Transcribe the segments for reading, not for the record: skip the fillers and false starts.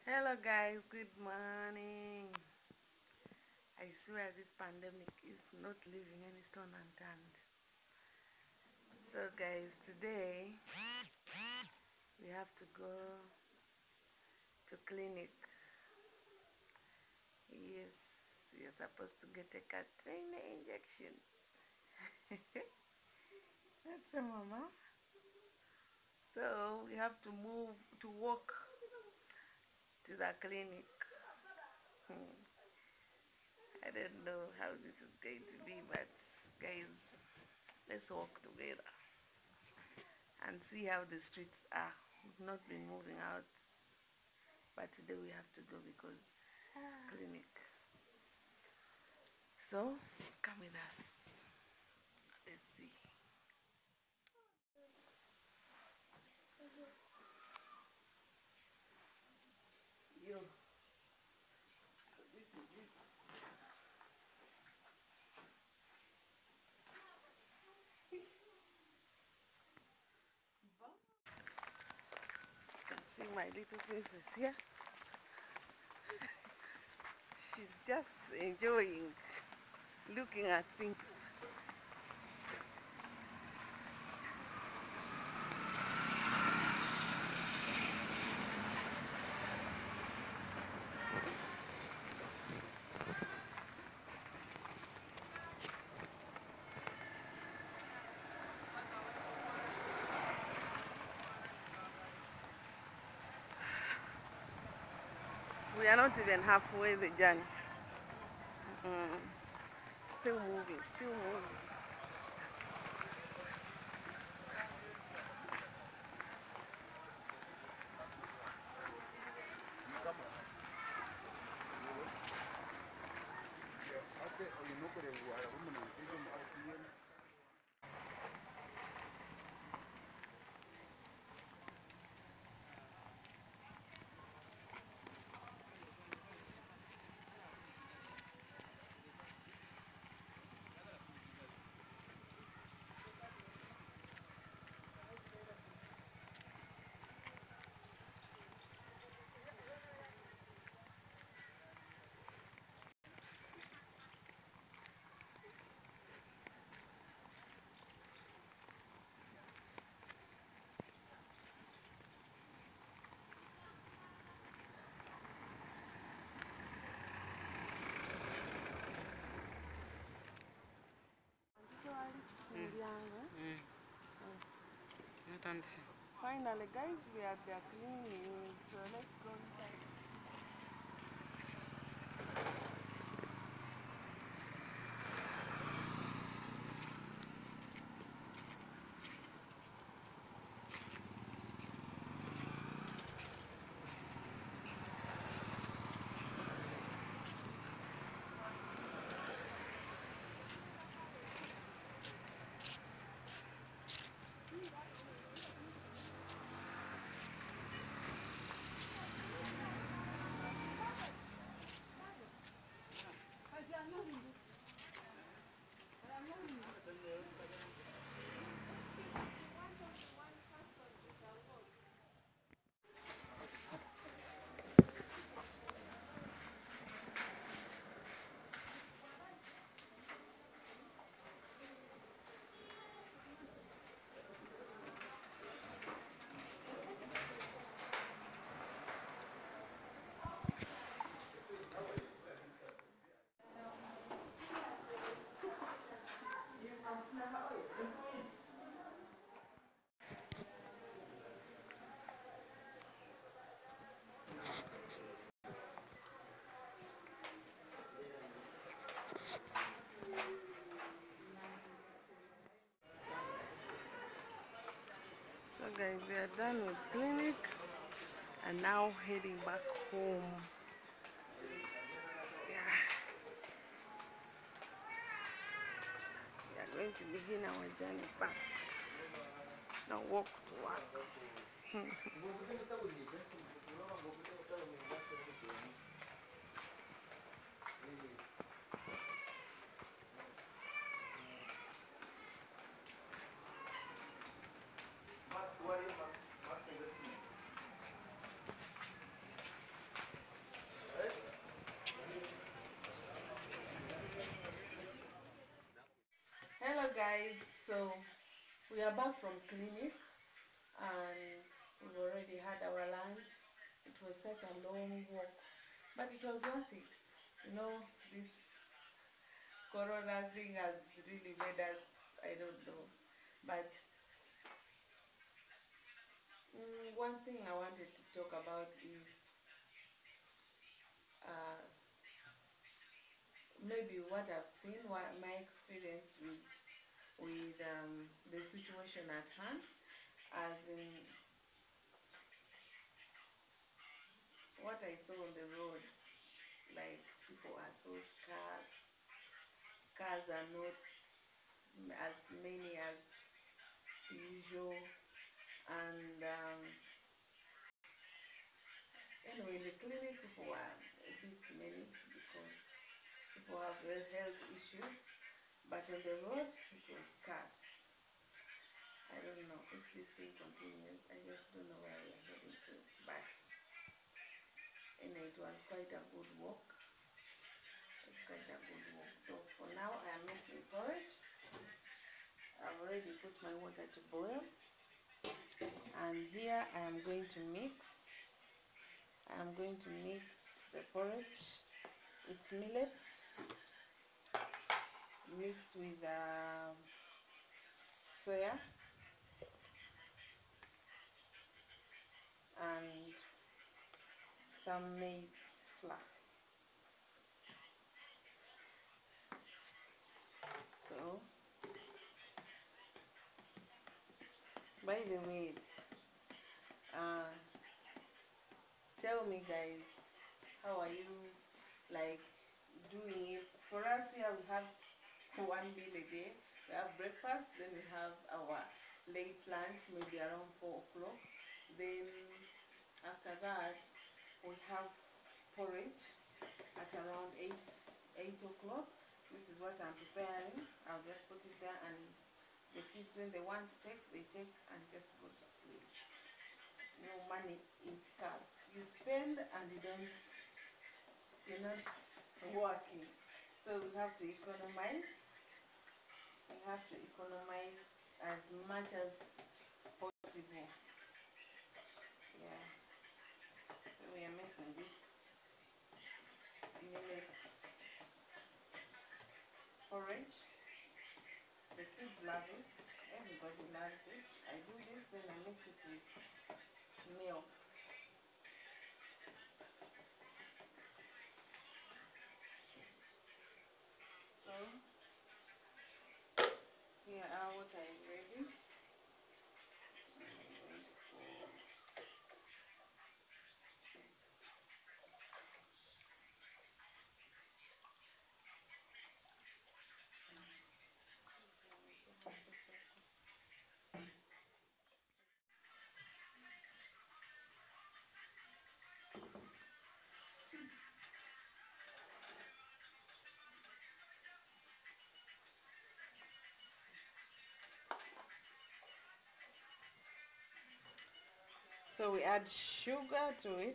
Hello guys, good morning. I swear this pandemic is not leaving any stone unturned. So guys, today we have to go to clinic. Yes, you're supposed to get a Katrina injection. That's a mama. So we have to walk to the clinic. I don't know how this is going to be, but guys, let's walk together and see how the streets are. We've not been moving out, but today we have to go because it's clinic. So come with us. Let's see. Yo, this is it. You can see my little princess here. She's just enjoying looking at things. We are not even halfway the journey. Still moving, still moving. Finally guys, we are at the clinic, so let's go inside. So guys, we are done with clinic and now heading back home. Yeah. We are going to begin our journey back. Now walk to work. guys, so we are back from clinic and we've already had our lunch. It was such a long walk, but it was worth it. You know, this corona thing has really made us, I don't know, but one thing I wanted to talk about is uh, maybe what I've seen, what my experience with the situation at hand, as in what I saw on the road. Like, people are so scarce, cars are not as many as usual, and anyway, in the clinic people are a bit many because people have health issues, but on the road it was scarce. I don't know if this thing continues. I just don't know where we're heading to, but anyway, it was quite a good walk. It's quite a good walk. So for now I am making porridge. I've already put my water to boil, and here I am going to mix the porridge. It's millet mixed with soya and some maize flour. So, by the way, uh, tell me guys, how are you like doing it? For us here, we have one meal a day. We have breakfast, then we have our late lunch, maybe around 4 o'clock. Then after that, we have porridge at around 8 o'clock. This is what I'm preparing. I'll just put it there, and the kids, when they want to take, they take and just go to sleep. You know, money is scarce. You spend and you're not working. So we have to economize. We have to economize as much as possible. Yeah. So we are making this millet porridge. The kids love it. Everybody loves it. I do this, then I mix it with milk. So here our water is ready. So we add sugar to it.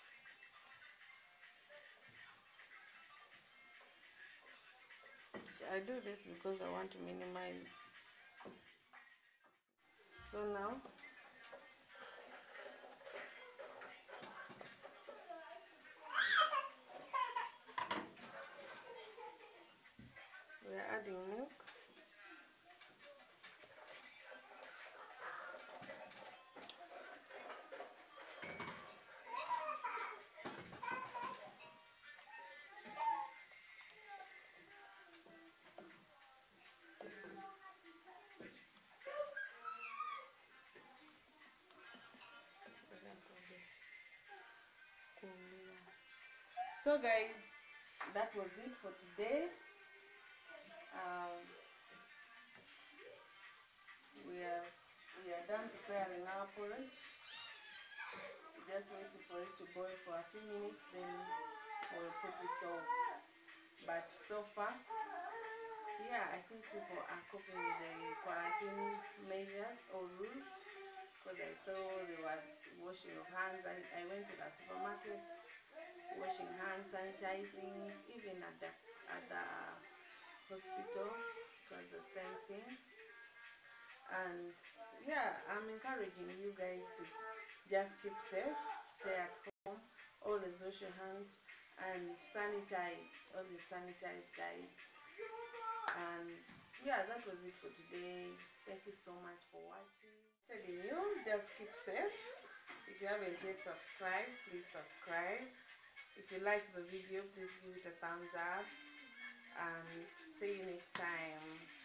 So I do this because I want to minimize. So now we are adding milk. So guys, that was it for today. We are done preparing our porridge. Just waiting for it to boil for a few minutes, then we'll put it off. But so far, yeah, I think people are coping with the quarantine measures or rules, because I saw there was washing of hands. I went to the supermarket, washing hands, sanitizing, even at the hospital. It was the same thing. And yeah, I'm encouraging you guys to just keep safe, stay at home, always wash your hands and sanitize, always sanitize, guys. And yeah, that was it for today. Thank you so much for watching. Telling you, just keep safe. If you haven't yet subscribed, please subscribe. If you like the video, please give it a thumbs up, and see you next time.